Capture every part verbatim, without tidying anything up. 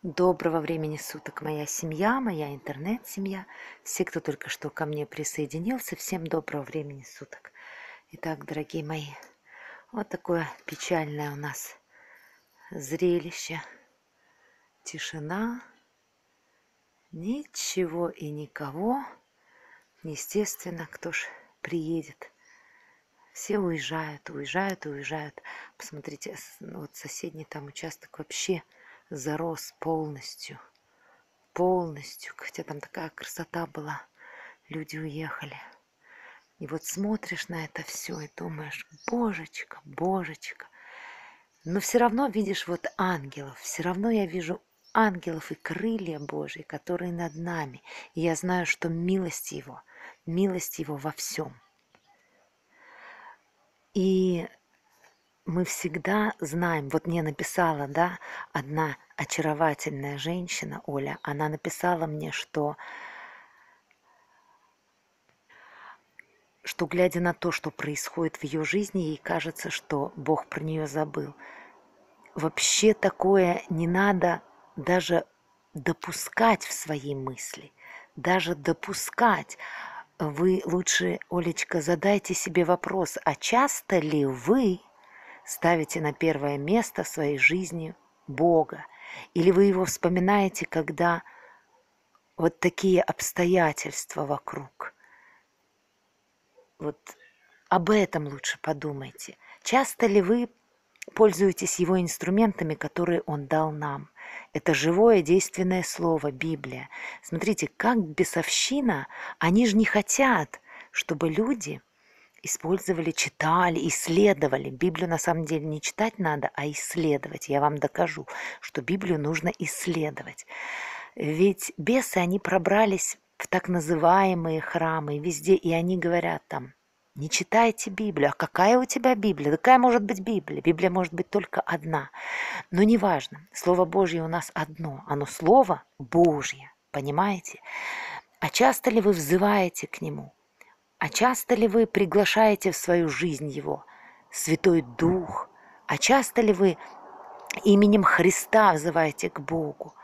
Доброго времени суток, моя семья, моя интернет-семья, все, кто только что ко мне присоединился, всем доброго времени суток. Итак, дорогие мои, вот такое печальное у нас зрелище. Тишина, ничего и никого. Естественно, кто ж приедет. Все уезжают, уезжают, уезжают. Посмотрите, вот соседний там участок вообще зарос полностью. Полностью, хотя там такая красота была, люди уехали. И вот смотришь на это все и думаешь, божечка, божечка. Но все равно видишь вот ангелов, все равно я вижу ангелов и крылья Божьи, которые над нами. И я знаю, что милость Его, милость Его во всем. И мы всегда знаем, вот мне написала, да, одна очаровательная женщина, Оля, она написала мне, что что, глядя на то, что происходит в ее жизни, ей кажется, что Бог про нее забыл. Вообще такое не надо даже допускать в свои мысли, даже допускать. Вы лучше, Олечка, задайте себе вопрос, а часто ли вы ставите на первое место в своей жизни Бога? Или вы его вспоминаете, когда вот такие обстоятельства вокруг? Вот об этом лучше подумайте. Часто ли вы пользуетесь его инструментами, которые он дал нам? Это живое действенное слово, Библия. Смотрите, как бесовщина, они же не хотят, чтобы люди использовали, читали, исследовали. Библию на самом деле не читать надо, а исследовать. Я вам докажу, что Библию нужно исследовать. Ведь бесы, они пробрались в так называемые храмы везде, и они говорят там, не читайте Библию. А какая у тебя Библия? Какая может быть Библия? Библия может быть только одна. Но неважно, Слово Божье у нас одно. Оно Слово Божье, понимаете? А часто ли вы взываете к Нему? А часто ли вы приглашаете в свою жизнь Его, Святой Дух? А часто ли вы именем Христа взываете к Богу?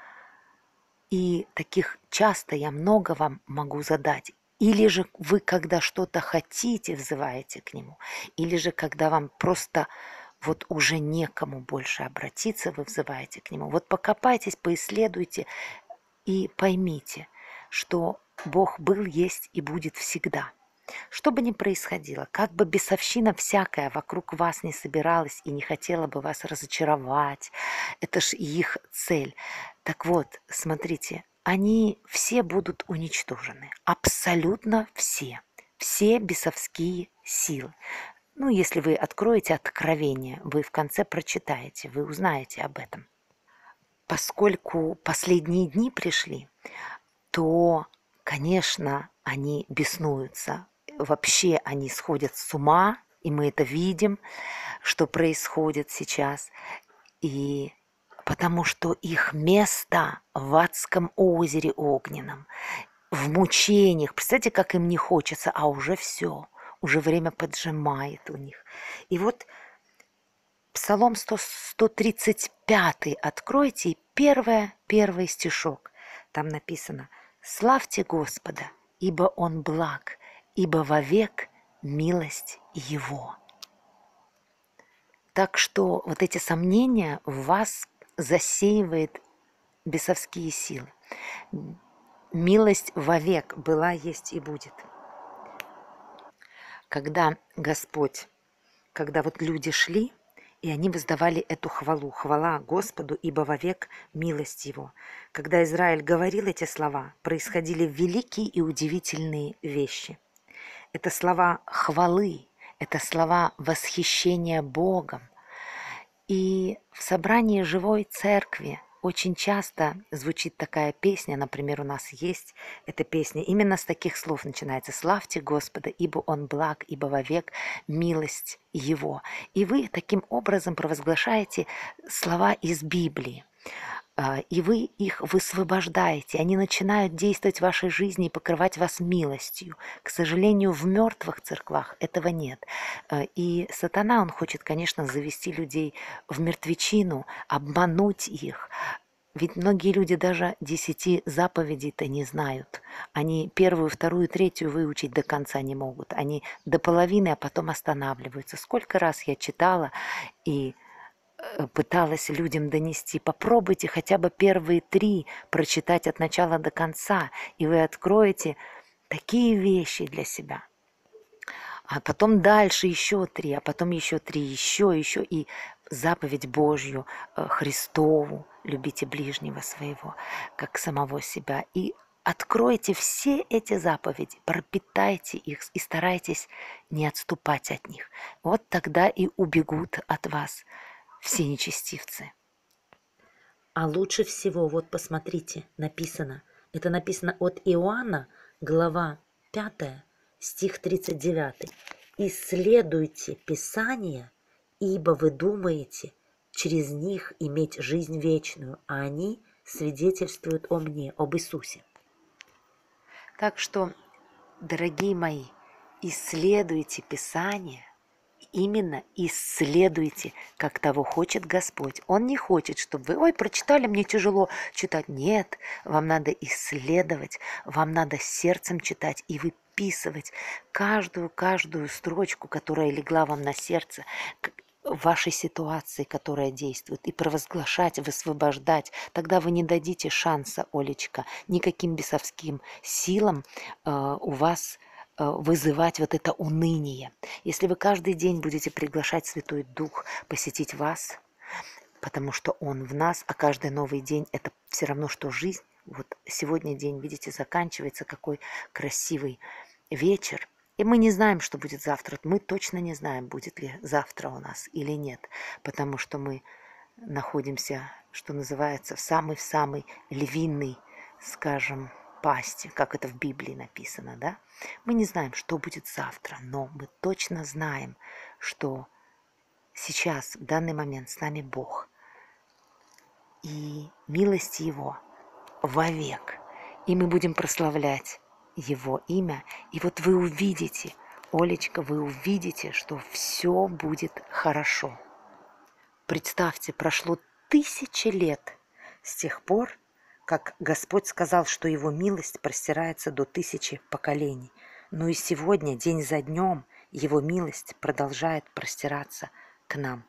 И таких часто я много вам могу задать. Или же вы, когда что-то хотите, взываете к Нему, или же когда вам просто вот уже некому больше обратиться, вы взываете к Нему. Вот покопайтесь, поисследуйте и поймите, что Бог был, есть и будет всегда. Что бы ни происходило, как бы бесовщина всякая вокруг вас не собиралась и не хотела бы вас разочаровать, это ж их цель. Так вот, смотрите, они все будут уничтожены, абсолютно все, все бесовские силы. Ну, если вы откроете Откровение, вы в конце прочитаете, вы узнаете об этом. Поскольку последние дни пришли, то, конечно, они беснуются. Вообще они сходят с ума, и мы это видим, что происходит сейчас. И потому что их место в адском озере огненном, в мучениях. Представляете, как им не хочется, а уже все, уже время поджимает у них. И вот Псалом сто тридцать пять откройте, и первое, первый стишок. Там написано: «Славьте Господа, ибо Он благ, ибо вовек милость Его». Так что вот эти сомнения в вас засеивает бесовские силы. Милость вовек была, есть и будет. Когда Господь, когда вот люди шли, и они воздавали эту хвалу. Хвала Господу, ибо вовек милость Его. Когда Израиль говорил эти слова, происходили великие и удивительные вещи. Это слова хвалы, это слова восхищения Богом. И в собрании живой церкви очень часто звучит такая песня, например, у нас есть эта песня, именно с таких слов начинается: «Славьте Господа, ибо Он благ, ибо вовек милость Его». И вы таким образом провозглашаете слова из Библии, и вы их высвобождаете, они начинают действовать в вашей жизни и покрывать вас милостью. К сожалению, в мертвых церквах этого нет. И сатана, он хочет, конечно, завести людей в мертвечину, обмануть их. Ведь многие люди даже десяти заповедей-то не знают. Они первую, вторую, третью выучить до конца не могут. Они до половины, а потом останавливаются. Сколько раз я читала и э, пыталась людям донести, попробуйте хотя бы первые три прочитать от начала до конца, и вы откроете такие вещи для себя. А потом дальше еще три, а потом еще три, еще, еще. И заповедь Божью, э, Христову, любите ближнего своего, как самого себя. И откройте все эти заповеди, пропитайте их и старайтесь не отступать от них. Вот тогда и убегут от вас все нечестивцы. А лучше всего, вот посмотрите, написано. Это написано от Иоанна, глава пятая, стих тридцать девятый. «Исследуйте Писания, ибо вы думаете через них иметь жизнь вечную, а они свидетельствуют о мне, об Иисусе». Так что, дорогие мои, исследуйте Писание, именно исследуйте, как того хочет Господь. Он не хочет, чтобы вы, ой, прочитали, мне тяжело читать. Нет, вам надо исследовать, вам надо сердцем читать и выписывать каждую-каждую строчку, которая легла вам на сердце, в вашей ситуации, которая действует, и провозглашать, высвобождать. Тогда вы не дадите шанса, Олечка, никаким бесовским силам э, у вас вызывать вот это уныние. Если вы каждый день будете приглашать Святой Дух посетить вас, потому что Он в нас, а каждый новый день – это все равно, что жизнь. Вот сегодня день, видите, заканчивается, какой красивый вечер. И мы не знаем, что будет завтра. Мы точно не знаем, будет ли завтра у нас или нет, потому что мы находимся, что называется, в самой-в самой львиной, скажем, пасти, как это в Библии написано, да? Мы не знаем, что будет завтра, но мы точно знаем, что сейчас, в данный момент с нами Бог. И милость Его вовек. И мы будем прославлять Его имя. И вот вы увидите, Олечка, вы увидите, что все будет хорошо. Представьте, прошло тысячи лет с тех пор, как Господь сказал, что Его милость простирается до тысячи поколений. Но и сегодня, день за днем, Его милость продолжает простираться к нам.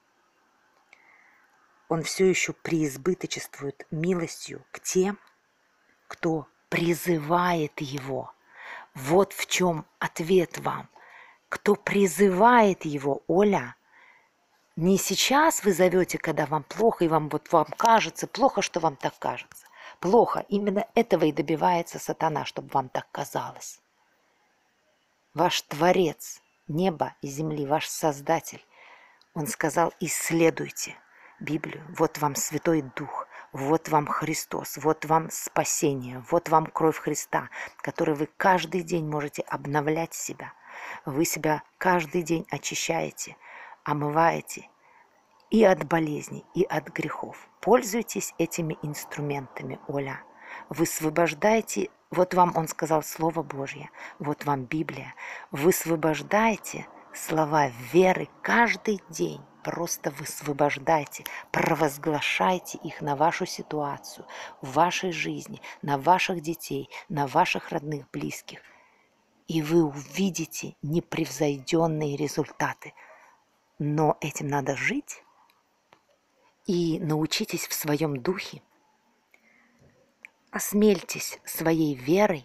Он все еще преизбыточествует милостью к тем, кто призывает Его. Вот в чем ответ вам. Кто призывает Его, Оля, не сейчас вы зовете, когда вам плохо, и вам вот вам кажется, плохо, что вам так кажется. Плохо. Именно этого и добивается сатана, чтобы вам так казалось. Ваш Творец неба и земли, ваш Создатель, Он сказал, исследуйте Библию. Вот вам Святой Дух, вот вам Христос, вот вам спасение, вот вам кровь Христа, которой вы каждый день можете обновлять себя. Вы себя каждый день очищаете, омываете и от болезней, и от грехов. Пользуйтесь этими инструментами, Оля. Высвобождайте, вот вам Он сказал Слово Божье, вот вам Библия. Высвобождайте слова веры каждый день. Просто высвобождайте, провозглашайте их на вашу ситуацию, в вашей жизни, на ваших детей, на ваших родных, близких. И вы увидите непревзойденные результаты. Но этим надо жить. И научитесь в своем духе, осмельтесь своей верой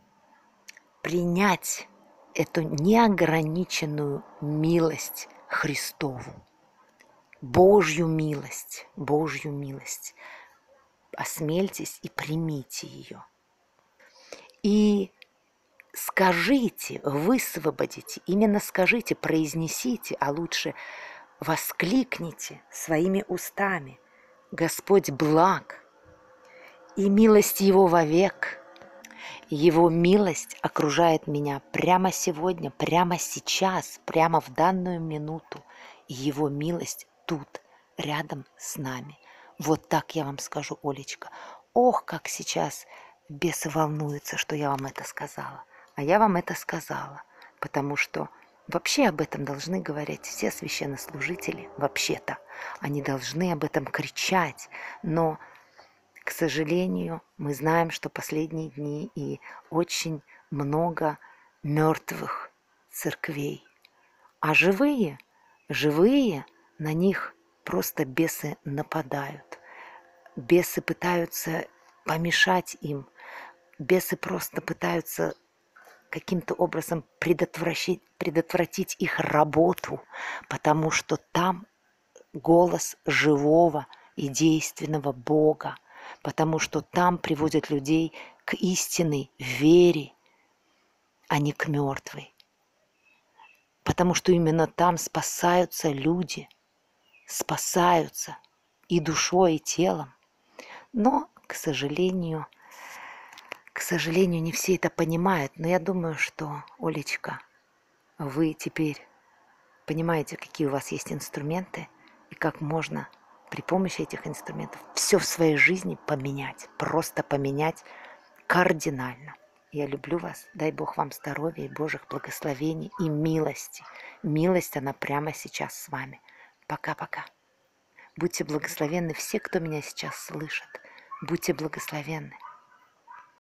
принять эту неограниченную милость Христову, Божью милость, Божью милость. Осмельтесь и примите ее. И скажите, высвободите, именно скажите, произнесите, а лучше воскликните своими устами: Господь благ, и милость Его вовек. Его милость окружает меня прямо сегодня, прямо сейчас, прямо в данную минуту. И Его милость тут, рядом с нами. Вот так я вам скажу, Олечка. Ох, как сейчас бесы волнуются, что я вам это сказала. А я вам это сказала, потому что вообще об этом должны говорить все священнослужители, вообще-то. Они должны об этом кричать, но сожалению, мы знаем, что последние дни и очень много мертвых церквей. А живые, живые, на них просто бесы нападают. Бесы пытаются помешать им. Бесы просто пытаются каким-то образом предотвратить, предотвратить их работу, потому что там голос живого и действенного Бога, потому что там приводят людей к истинной вере, а не к мертвой. Потому что именно там спасаются люди, спасаются и душой, и телом. Но, к сожалению, к сожалению, не все это понимают. Но я думаю, что, Олечка, вы теперь понимаете, какие у вас есть инструменты и как можно при помощи этих инструментов все в своей жизни поменять, просто поменять кардинально. Я люблю вас, дай Бог вам здоровья и Божьих благословений и милости. Милость, она прямо сейчас с вами. Пока-пока. Будьте благословенны все, кто меня сейчас слышит. Будьте благословенны.